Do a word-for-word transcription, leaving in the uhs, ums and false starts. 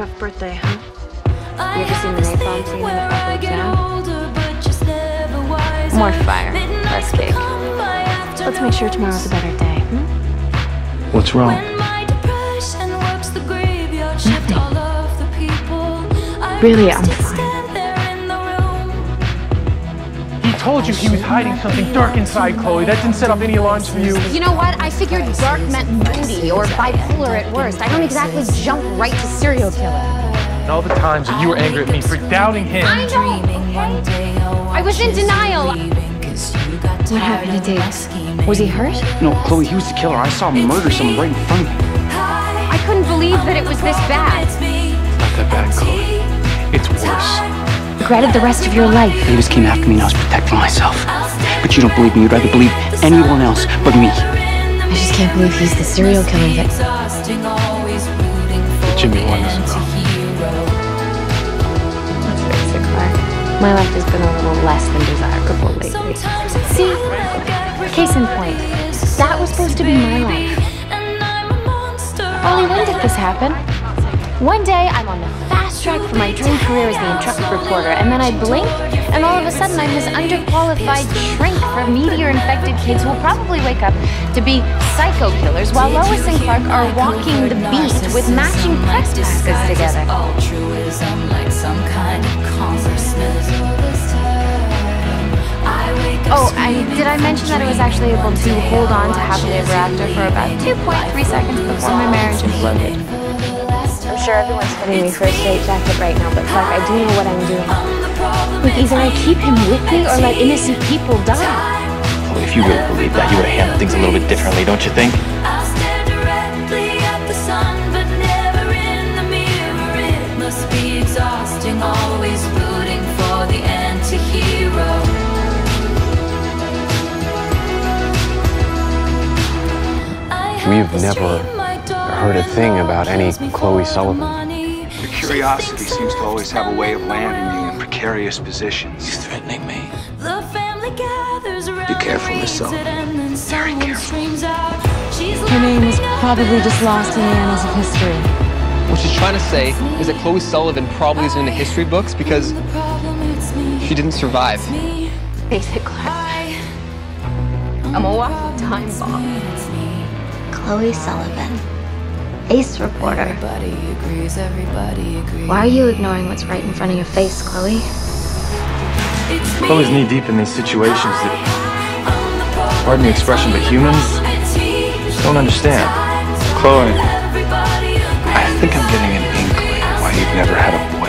rough birthday, huh? You ever seen the napalm scene in the Apocalypse Now? More fire, less cake. Let's make sure tomorrow's a better day, hmm? What's wrong? Nothing. Really, I'm fine. He told you he was hiding something dark inside, Chloe. That didn't set off any alarms for you. You know what? I figured dark meant moody or bipolar at worst. I don't exactly jump right to serial killer. And all the times that you were angry at me for doubting him. I know, okay? I was in denial. What happened to Diggs? Was he hurt? No, Chloe, he was the killer. I saw him murder someone right in front of me. I couldn't believe that it was this bad. It's not that bad, Chloe. It's worse. Regretted the rest of your life. He just came after me and I was protecting myself. But you don't believe me. You'd rather believe anyone else but me. I just can't believe he's the serial killer that... But Jimmy one doesn't know. Let's face it, Clark. My life has been a little less than desirable lately. See? Case in point. That was supposed to be my life. Ollie, when did this happen? One day, I'm on the fast track for my dream career as the intrepid reporter, and then I blink, and all of a sudden I'm this underqualified shrink for meteor-infected kids who will probably wake up to be psycho killers while Lois and Clark are walking the beat with matching press packets together. Oh, I, did I mention that I was actually able to hold on to happily ever after for about two point three seconds before my marriage imploded? I'm sure everyone's hitting me for a straight jacket right now, but Clark, I do know what I'm doing. Like, either I keep him with me or let innocent people die. Well, if you really believe that, you would have handled things a little bit differently, don't you think? We've never heard a thing about any Chloe Sullivan. Your curiosity seems to always have a way of landing you in precarious positions. You're threatening me. Be careful, Miss Sullivan. Very careful. Her name is probably just lost in the annals of history. What she's trying to say is that Chloe Sullivan probably isn't in the history books because she didn't survive. Face it, Clark. I'm a walking time bomb. Chloe Sullivan, ace reporter. Why are you ignoring what's right in front of your face, Chloe? Chloe's knee deep in these situations that, pardon the expression, but humans don't understand. Chloe, I think I'm getting an inkling why you've never had a